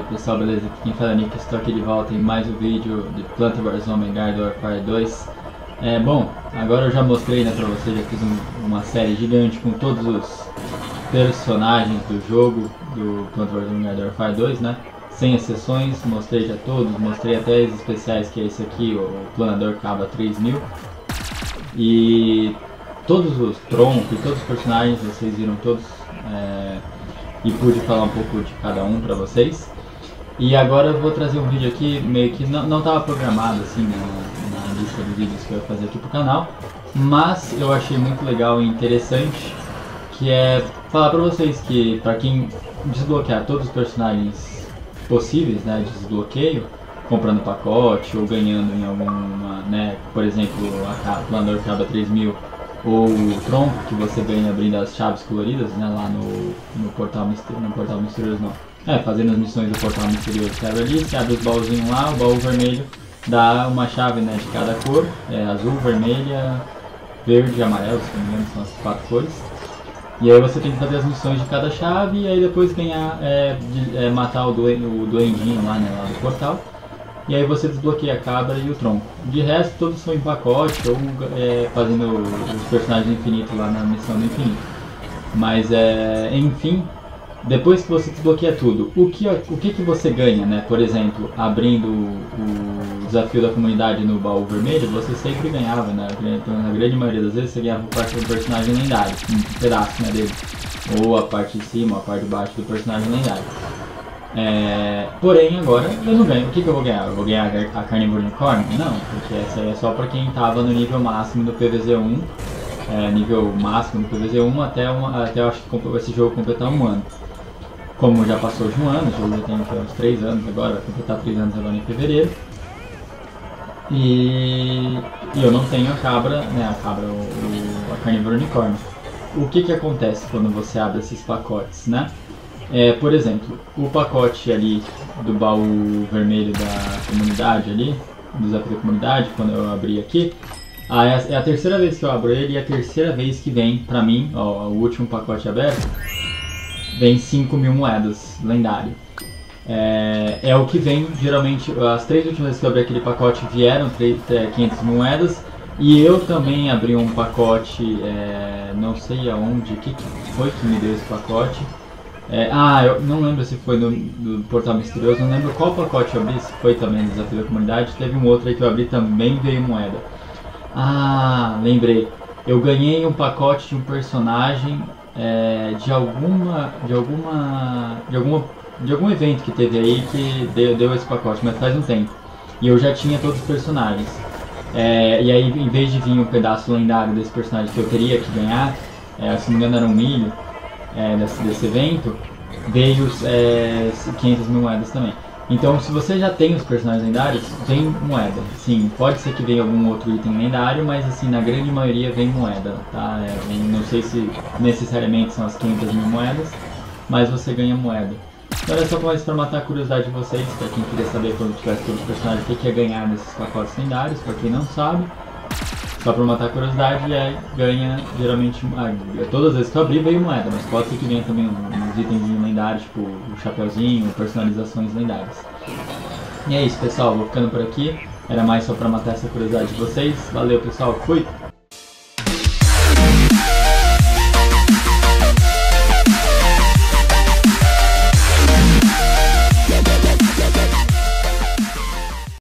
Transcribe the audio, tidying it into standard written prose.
pessoal, beleza? Aqui quem fala é Nick, estou aqui de volta em mais um vídeo de Plants vs Zombies Garden Warfare 2. Bom, agora eu já mostrei, né, pra vocês, já fiz uma série gigante com todos os personagens do jogo do Plants vs Zombies Garden Warfare 2, né? Sem exceções, mostrei já todos, mostrei até os especiais, que é esse aqui, o Planador Cabra 3000. E todos os troncos e todos os personagens, vocês viram todos. E pude falar um pouco de cada um pra vocês. E agora eu vou trazer um vídeo aqui, meio que não estava programado assim na lista de vídeos que eu ia fazer aqui pro canal, mas eu achei muito legal e interessante, que é falar pra vocês que pra quem desbloquear todos os personagens possíveis, né, de desbloqueio, comprando pacote ou ganhando em alguma, né, por exemplo, a Planador Cabra 3000 ou o tronco que você ganha abrindo as chaves coloridas, né, lá no portal misterioso, não. Fazendo as missões do portal misterioso que abre ali, você abre os baúzinhos lá, o baú vermelho dá uma chave, né, de cada cor, azul, vermelha, verde e amarelo, se não me engano, são as 4 cores. E aí você tem que fazer as missões de cada chave e aí depois ganhar, matar o duendinho lá, né, lá do portal. E aí você desbloqueia a cabra e o tronco. De resto, todos são em pacote ou fazendo os personagens infinitos lá na missão do infinito. Mas, enfim, depois que você desbloqueia tudo, o que você ganha, né? Por exemplo, abrindo o desafio da comunidade no baú vermelho, você sempre ganhava, né? Na grande maioria das vezes você ganhava parte do personagem lendário, um pedaço, né, dele. Ou a parte de cima, ou a parte de baixo do personagem lendário. Porém agora eu não ganho. O que eu vou ganhar? Eu vou ganhar a Carnivore Unicorn? Não, porque essa aí é só pra quem tava no nível máximo do PVZ1, nível máximo do PVZ1 até eu acho que esse jogo completar um ano. Como já passou de um ano, o jogo já tem uns 3 anos agora, vai completar 3 anos agora em fevereiro. E eu não tenho a cabra, né, a Carnivore Unicorn. O que acontece quando você abre esses pacotes, né? Por exemplo, o pacote ali do baú vermelho da comunidade ali, do desafio da comunidade, quando eu abri aqui, é a terceira vez que eu abro ele e a terceira vez que vem pra mim, ó, o último pacote aberto, vem 5.000 moedas, lendário. É o que vem, geralmente, as 3 últimas vezes que eu abri aquele pacote vieram 500 moedas. E eu também abri um pacote, não sei aonde, o que foi que me deu esse pacote. Eu não lembro se foi do Portal Misterioso, não lembro qual pacote eu abri, se foi também no Desafio da Comunidade. Teve um outro aí que eu abri também veio moeda. Lembrei. Eu ganhei um pacote de um personagem de algum evento que teve aí que deu esse pacote, mas faz um tempo. E eu já tinha todos os personagens. E aí, em vez de vir um pedaço lendário desse personagem que eu teria que ganhar, se não me engano era um milho, desse evento, veio 500 mil moedas também. Então, se você já tem os personagens lendários, vem moeda. Sim, pode ser que venha algum outro item lendário, mas assim, na grande maioria vem moeda, tá? Não sei se necessariamente são as 500 mil moedas, mas você ganha moeda. Então é só mais para matar a curiosidade de vocês, para quem queria saber quando tivesse todos os personagens o que ia ganhar nesses pacotes lendários, para quem não sabe. Só pra matar a curiosidade, ganha geralmente, todas as vezes que eu abri veio moeda, mas pode ser que venha também uns itens lendários, tipo o chapeuzinho, personalizações lendárias. E é isso, pessoal, vou ficando por aqui, era mais só pra matar essa curiosidade de vocês. Valeu, pessoal, fui!